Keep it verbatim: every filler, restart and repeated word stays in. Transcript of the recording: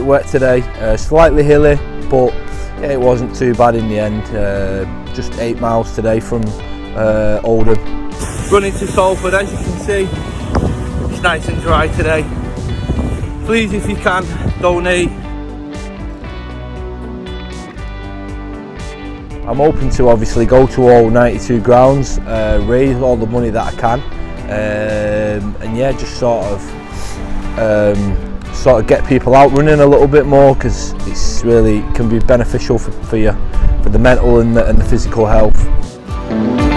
wet today, uh, slightly hilly, but it wasn't too bad in the end. Uh, just eight miles today from uh, Oldham. Running to Salford, as you can see, it's nice and dry today. Please, if you can, donate. I'm hoping to obviously go to all ninety-two grounds, uh, raise all the money that I can, um, and yeah, just sort of um, sort of get people out running a little bit more, because it's really can be beneficial for, for you, for the mental and the, and the physical health.